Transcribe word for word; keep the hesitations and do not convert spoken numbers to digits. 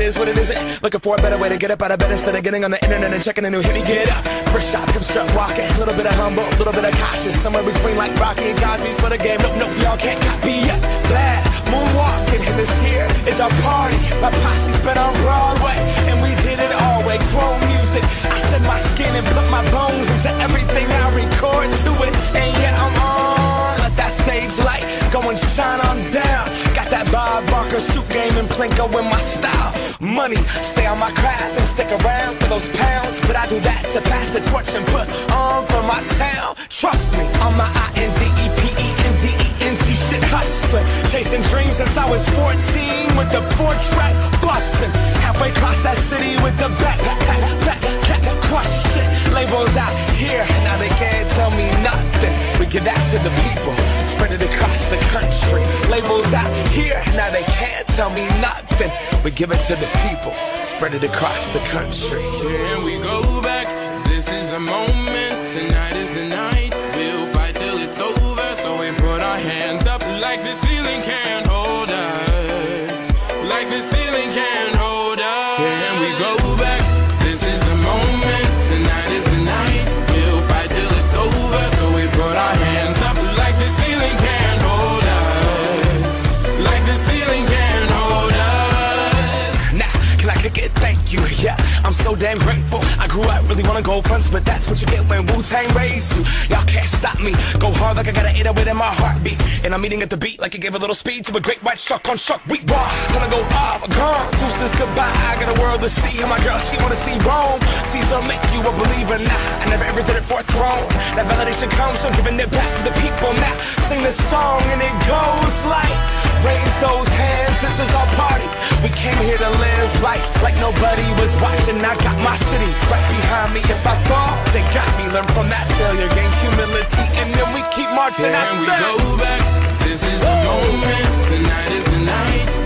is what it isn't. Looking for a better way to get up out of bed instead of getting on the internet and checking a new hit. Me get up, first shot, come strut walking. A little bit of humble, a little bit of cautious. Somewhere between like Rocky and Cosby's for the game. Nope, nope, y'all can't copy yet. Bad moonwalking, and this here is our party. My posse's been on Broadway, and we did it all way. Grown music, I shed my skin and put my bones into everything I record to it. And yeah, I'm on. Let that stage light go and shine on down. Got that Bob Barker suit game and Plinko in my style. Money, stay on my craft and stick around for those pounds. But I do that to pass the torch and put on for my town. Trust me, on my I N D E P E N D E N T shit hustling. Chasing dreams since I was fourteen with the four track bustin'. Halfway across that city with the back, back, back, back, crush shit. Labels out here, now they can't tell me nothing. We give that to the people, spread it across the country. Labels out here, now they can't tell me nothing. We give it to the people, spread it across the country. Here we go back, this is the moment, tonight is the night. We'll fight till it's over, so we put our hands up like the ceiling can't hold us. Like the ceiling can't hold us. Here we go back, this is the moment, tonight is the night. We'll fight till it's over, so we put our hands up like the ceiling can't hold us. Like the ceiling can't hold us. Now, can I kick it? Thank you, yeah, I'm so damn grateful. I grew up really wanna go fronts, but that's what you get when Wu-Tang raised you. Y'all can't stop me, go hard like I got an eight oh eight in my heartbeat. And I'm eating at the beat like it gave a little speed to a great white shark on shark week. Raw, time to go off, gone, deuces goodbye. I got a world to see, and my girl, she wanna see Rome. Caesar make you a believer, nah, I never ever did it for a throne. That validation comes from giving it back to the people. Now, sing this song and it goes like, raise those hands, this is our party. We came here to live life like nobody was watching. I got my city right behind me. If I fall, they got me. Learn from that failure, gain humility, and then we keep marching. And we go back, this is the moment, tonight is the night.